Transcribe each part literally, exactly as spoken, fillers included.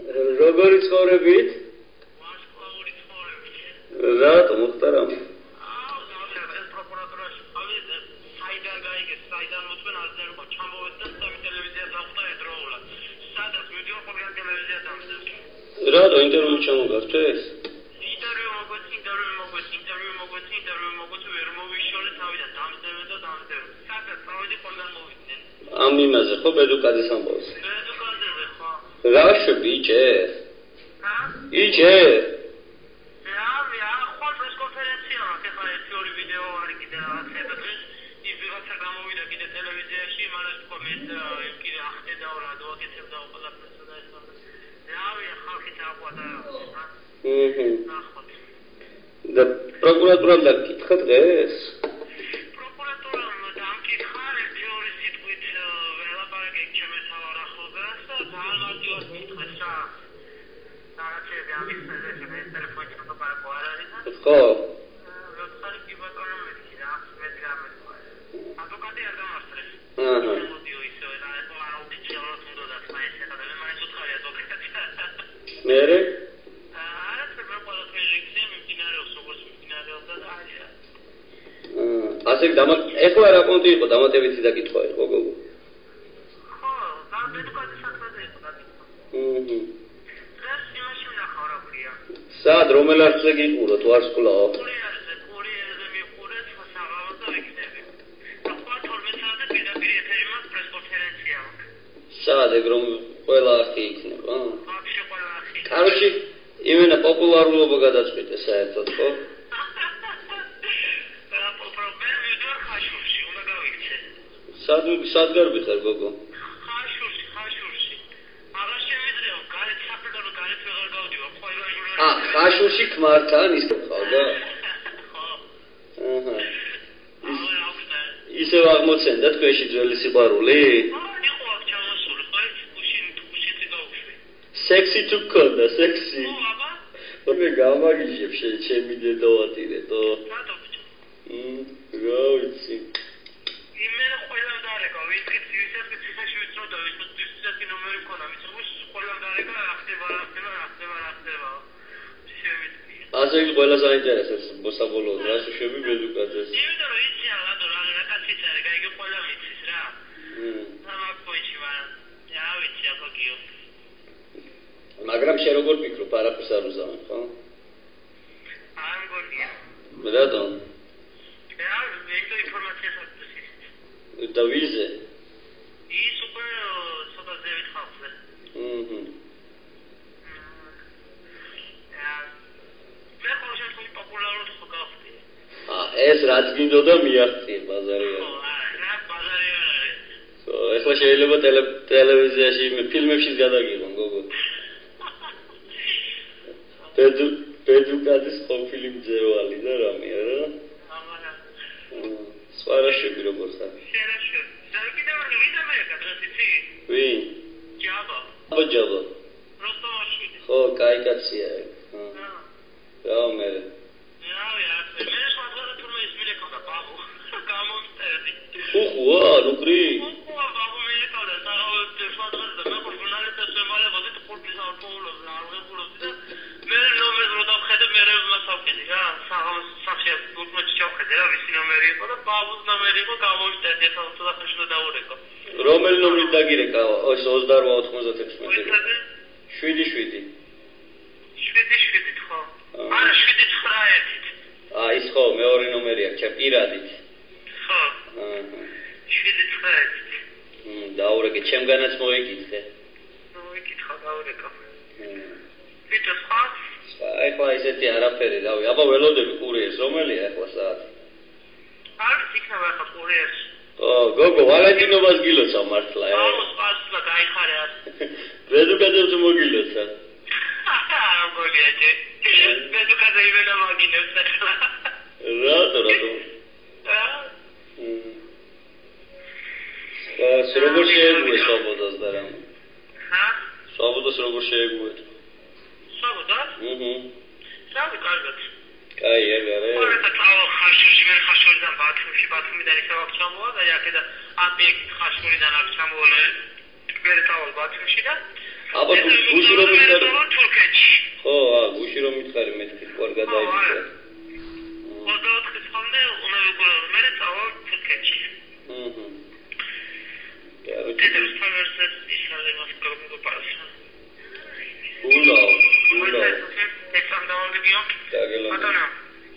როგორი ცხოვრებით? ვარსკვლავური ცხოვრებით. რატო მოხტარამ? აუ, დავწერე ეს პროკურატურაში ავიდე, საიდან გაიგეს, საიდან მოწმენ არ წერო, ჩამოვედი და სამი ტელევიზია დავხდა ერთდროულად. სადაც მივიდიო ყველგან ტელევიზია დამძერს. რატო ინტერვიუ ჩამოგართვეს? ინტერვიუ მოგვეცი, ინტერვიუ მოგვეცი, ინტერვიუ მოგვეცი, ინტერვიუ მოგვეცი, ვერ მოვიშორე თავიდან დამძერე და დამძერე. სადაც წავედი ყველგან მოვიდნენ. ამ იმაზე ხო ბედუკაძეს ამბავს? ბედუკაძეზე ხო? რა შვები იჭერ? ჰა? იჭერ? რა, რა, ხო პრესკონფერენცია მაქვს, ეხლა ერთი ორი ვიდეო არის კიდე რაღაცა დღეს ის ვიღაცა გამოვიდა კიდე ტელევიზიაში, მაგრამ თქო მე კიდე ახდედაო რა დავაკეთებდა ყველაფერს და ეს რავი, ხალხი დააყვანა. ჰმმ. და პროკურატურამ დაგკითხა დღეს? პროკურატურამ დამკითხა ერთი ორი სიტყვით ველაპარაკე ჩემს სავარახლობას და ძალიან მარტივად მითხრეს რა. რაღაცები ამის მეზეში მე ტელეფონში მოგაპარაკო არ არის და ხო. როცა კი ბატონო მეთქი რა, მე გამეთქვა. ადვოკატი არ გამართლეს. აჰა. მოდიო ისე და ეს აუდიციალურად უნდა დათმაის და მე მაინც უთხარი ადვოკატი. მერე? არა, მე ყველაფერი რიგზე მიმდინარეობს, როგორც მიმდინარეობდა და არია. აა, ასე დამა ეხლა რა კონტი იყო დამატებითი დაკითხვა იყო გოგო? ხო, და ბედუკაძე საქმეზე იყო დაკითხვა. ჰმმ. დღეს იმაში ვნახავ რა ქვია. სად რომელ არხზე გიყუროთ ვარსკვლავ? კურიერზე, კურიერზე მიყურეთ საღამო და ვიქნები. და სხვა თორმეტ საათზე პირდაპირ ეთერი მაქვს პრესკონფერენცია მაქვს. სად ეგ რომ ყველა არხი იქნება? ვაფშე ყველა არხი. კაროჩი იმენა პოპულარულობა გადაწყვიტე საერთოდ ხო? რა პრობლემა ვიდეო ხაშურში უნდა გავიქცე. სად სად გარბიხარ გოგო? ხაშურში, ხაშურში. აღარ შემიძლია გარეთ საფრთხე გარეთ ვეღარ გავდივარ, ყველა ჟურნალი. აა, ხაშურში ქმართან ის ხავდა? ხო. აჰა. აღარ აღვწე. ისევ აღმოცენდა თქვენში ძველი სიყვარული? აა, იყო აქ ჩამოსული, ხო, გუშინ გუშინი გავუშვი. სექსი თუ გქონდა, სექსი? ო, აბა? მე გამაგიჟებ შენ ჩემი დედავატირეთო. რატო ბიჭო? მმ, რა ვიცი. იმენა ყველამ დარეკა, ვიცით, ვისაც ციფრში ვიცოდა, ვისაც ციფრში ნომერი მქონდა, ვიცი, ყველამ დარეკა, რა ხდება, რა ხდება, რა ხდება, რა ხდება. შევიწია. ასე ის ყველა საინტერესებს მოსაბოლოოდ რა შეშვები ბედუკაძეს. იმიტომ რომ იცი რა, რატო რა რა კაციც არის, გაიგე ყველა ვიცის რა. მმ. ამაკ პოიჩი მაგრამ, რა ვიცი, აბა გიო. მაგრამ შე როგორ ფიქრობ, არაფერს არ უზამენ, ხო? არ მგონია. რატო? რა, მე ინფორმაციას არ გწესით. და ვიზე? ის უკვე ცოტა ზევით ხალხზე. ჰმმ. მე ხოლმე შემთხვევით პოპულარული ხო გავხდი. აა, ეს რაც გინდოდა მიაღწიე ბაზარი ხო, არ. რა ბაზარი არ არის. ხო, ეხლა შეიძლება ტელევიზიაში ფილმებშიც გადაგიღონ გოგო. ბედუ ბედუკაძის ყოფილი მძევალი და რამე არა? ამარა. სხვა რა შვები როგორ ხარ? შერაშე. და კიდევ არ ვიდა მე კაცი ცი? ვინ? ჯაბა. აბა ჯაბა. როსტომაში. ხო, კაი კაცია ეგ. აა. რა მე? რა ვია, მე სხვადასხვა თურმე ის მილეკავდა ბაბუ. გამომწერდი. უხუა, ნუკრი. უხუა ბაბუ მილეკავდა, საღამოზე სხვადასხვა და მე ჟურნალისტებს ემალებოდი თურქის ავტოულებს და აღებულობდი და მე ნომერს რო დავხედე, მე მასავხედი რა, საღამოს სახში უკმეჩი ჩავხედე რა, ვისი ნომერი იყო და ბაბუს ნომერი იყო, გამოვიწერდი, ახლა ცოტა ხანში დავურეკო. რომელი ნომერი დაგირეკა? ეს ოცდაოთხ ოცდაექვსი. მოიცადე? შვიდი შვიდი. შვიდი შვიდი ხო? არა, შვიდი ცხრა ერთი. აა, ის ხო, მეორე ნომერია, ჩემ პირადით. ხო. აჰა. შვიდი ცხრა ერთი. მმ, დაურეკე, ჩემგანაც მოიგითხე. მოიგითხა, დავურეკო. ვიტო სხვა? ეხლა ისეთი არაფერი, რავი, აბა ველოდები კურიერს, რომელია ეხლა საათი? არის იქნება ახლა კურიერს. ო, გოგო, ვალენტინობას გილოცავ მართლა, ე? აუ, სპასლა გაიხარე არ. ბედუკაძეც მოგილოცა. აა, მოგია ჯე. ბედუკაძე იმენა მაგინებს ახლა. რატო, რატო? აა. მმ. აა, როგორ შეეგუე სვაბოდას და რამ? ჰა? სვაბოდას როგორ შეეგუეთ? სვაბოდა? ჰმმ. სავი კარგად. კაი, ეგარე. ორეთა წავა ხაშურში, მე ხაშურიდან ბათუმში, ბათუმიდან ისევ აქ ჩამოვა და აქედან აპიეკით ხაშურიდან აქ ჩამოვალე. მე წავალ ბათუმში და აბა გუში რომ მითხარი თურქეთში. ხო, აა გუში რომ მითხარი მე თქვენ გადაიწყე. ოცდაოთხი წამდე უნდა ვიყურებ მე წავალ თურქეთში. აჰა. Tether University ისალე მას გრუპი პარასა. ულა, ულა. ეს ამ დავალებიო? დაგელო. ბატონო.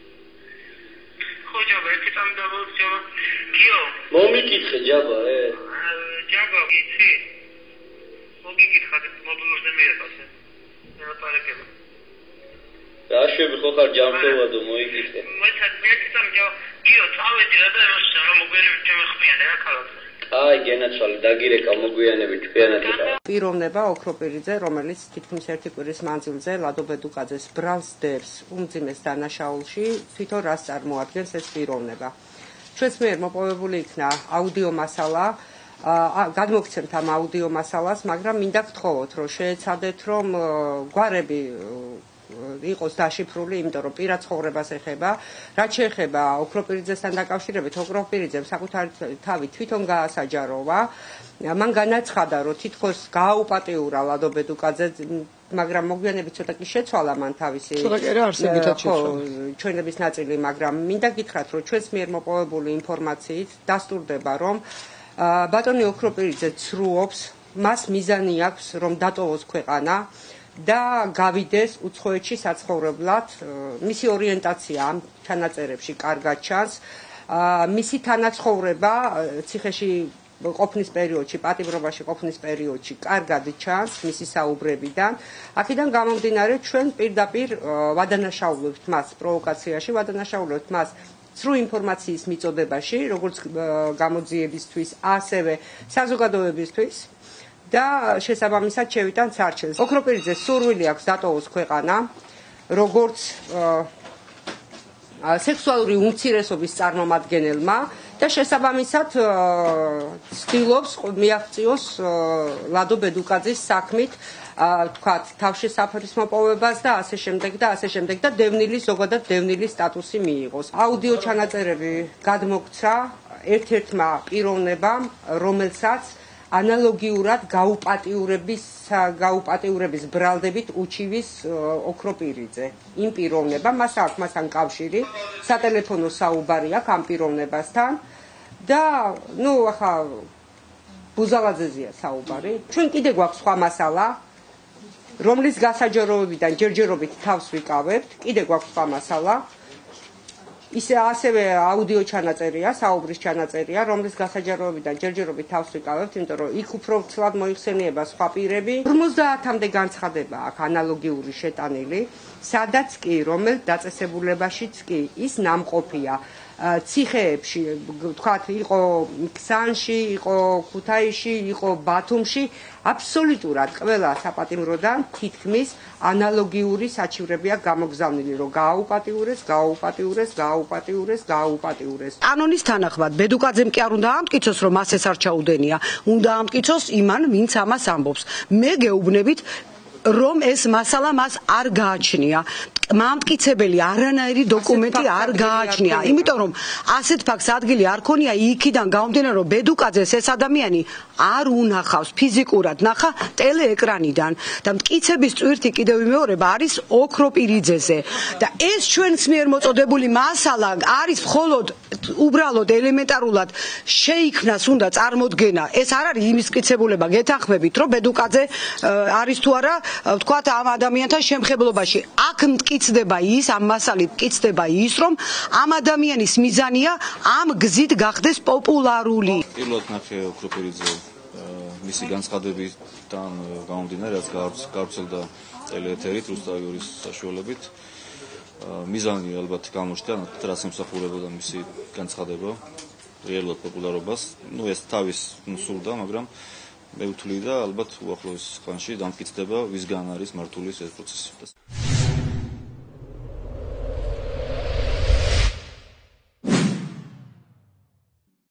ხო ჯაბა, ეს ამ დავალებიო. კიო. მომიკითხე ჯაბა, ე. ჯაბა, იცი. მოგიკითხა მობილურზე მიეპასე. მე პარაკება. დაშვები ხო ხარ ჯამთოვადო მოიკითხე. მე მე ამ ჯაბა, კიო, წავედი რა და იმას რა მოგვიანებით შემეხმიანე რა ქალაქზე. აი, გენაცვალე, დაგირეკა მოგვიანებით ჩვენად ეკა. პიროვნება ოქროპირიძე, რომელიც თითქმის ერთი კვირის მანძილზე ლადო ბედუკაძეს ბრალს დებს უმძიმეს დანაშაულში, თვითონ რას წარმოადგენს ეს პიროვნება. ჩვენს მიერ მოპოვებული იქნა აუდიო მასალა, გადმოგცემთ ამ აუდიო მასალას, მაგრამ მინდა გთხოვოთ, რომ შეეცადეთ, რომ გვარები იყოს დაშიფრული, იმიტომ რომ პირად ცხოვრებას ეხება, რაც შეეხება ოქროპირიძესთან დაკავშირებით, ოქროპირიძემ საკუთარი თავი თვითონ გაასაჯაროვა, მან განაცხადა, რომ თითქოს გააუპატიურა ლადო ბედუკაძე, მაგრამ მოგვიანებით ცოტა კი შეცვალა მან თავისი ჩვენების ნაწილი, მაგრამ მინდა გითხრათ, რომ ჩვენს მიერ მოპოვებული ინფორმაციით დასტურდება, რომ ბატონი ოქროპირიძე ცრუობს, მას მიზანი აქვს, რომ დატოვოს ქვეყანა და გავიდეს უცხოეთში საცხოვრებლად. მისი ორიენტაცია ამ ჩანაწერებში კარგად ჩანს. მისი თანაცხოვრება ციხეში ყოფნის პერიოდში, პატიმრობაში ყოფნის პერიოდში კარგად ჩანს მისი საუბრებიდან. აქედან გამომდინარე, ჩვენ პირდაპირ ვადანაშაულებთ მას პროვოკაციაში, ვადანაშაულებთ მას ცრუ ინფორმაციის მიწოდებაში, როგორც გამოძიებისთვის, ასევე საზოგადოებისთვის. და შესაბამისად შევიტანთ სარჩელს. ოქროპირიძეს სურვილი აქვს დატოვოს ქვეყანა, როგორც სექსუალური უმცირესობის წარმომადგენელმა და შესაბამისად ცდილობს მიაღწიოს ლადო ბედუკაძის საქმით, თქვათ, თავშესაფრის მოპოვებას და ასე შემდეგ და ასე შემდეგ და დევნილის ზოგადად დევნილის სტატუსი მიიღოს. აუდიო ჩანაწერები გადმოგცა ერთ-ერთმა პიროვნებამ, რომელსაც ანალოგიურად გაუპატიურების გაუპატიურების ბრალდებით უჩივის ოქროპირიძე. იმ პიროვნებამ მას აქვს მასთან კავშირი, სატელეფონო საუბარი აქვს ამ პიროვნებასთან და ნუ ახლა ბუზალაძეზეა საუბარი. ჩვენ კიდე გვაქვს სხვა მასალა, რომლის გასაჯაროებიდან ჯერჯერობით თავს ვიკავებთ, კიდე გვაქვს სხვა მასალა. ისე ასევე აუდიო ჩანაწერია, საუბრის ჩანაწერია, რომლის გასაჯაროებიდან ჯერჯერობით თავს ვიკავებთ, იმიტომ რომ იქ უფრო ცლად მოიხსენიება სხვა პირები. ორმოცდაათამდე განცხადება აქვს ანალოგიური შეტანილი, სადაც კი, რომელ დაწესებულებაშიც კი ის ნამყოფია. ციხეებში, თქვათ, იყო ქსანში, იყო ქუთაისში, იყო ბათუმში, აბსოლუტურად ყველა საპატიმროდან თითქმის ანალოგიური საჩივრებია გამოგზავნილი, რომ გააუპატიურეს, გააუპატიურეს, გააუპატიურეს, გააუპატიურეს. კანონის თანახმად ბედუკაძემ კი არ უნდა ამტკიცოს, რომ მას ეს არ ჩაუდენია. უნდა ამტკიცოს იმან, ვინც ამას ამბობს. მე გეუბნებით რომ ეს მასალა მას არ გააჩნია. მამტკიცებელი არანაირი დოკუმენტი არ გააჩნია. იმიტომ რომ ასეთ ფაქტს ადგილი არ ქონია იქიდან გამომდინარე, რომ ბედუკაძეს ეს ადამიანი არ უნახავს ფიზიკურად, ნახა ტელეეკრანიდან და მტკიცების წვირთი კიდევ ვიმეორებ არის ოქროპირიძეზე. და ეს ჩვენს მიერ მოწოდებული მასალა არის მხოლოდ უბრალოდ ელემენტარულად შეიქმნას უნდა წარმოდგენა. ეს არ არის იმის მტკიცებულება გეთანხმებით, რომ ბედუკაძე არის თუ არა ვთქვათ ამ ადამიანთან შემხებლობაში. აქ მტკიცდება ის, ამ მასალით მტკიცდება ის, რომ ამ ადამიანის მიზანია ამ გზით გახდეს პოპულარული. პირველად ნახე ოქროპირიძე მისი განცხადებიდან გამომდინარე, რაც გავრცელდა ტელეეთერით რუსთავის საშუალებით. მიზანი ალბათ გამოჩნდა, რაც ემსახურებოდა მისი განცხადება რეალურად პოპულარობას. ნუ ეს თავის სულდა, მაგრამ მე ვთვლი და ალბათ უახლოეს ხანში დამტკიცდება ვისგან არის მართული ეს პროცესი.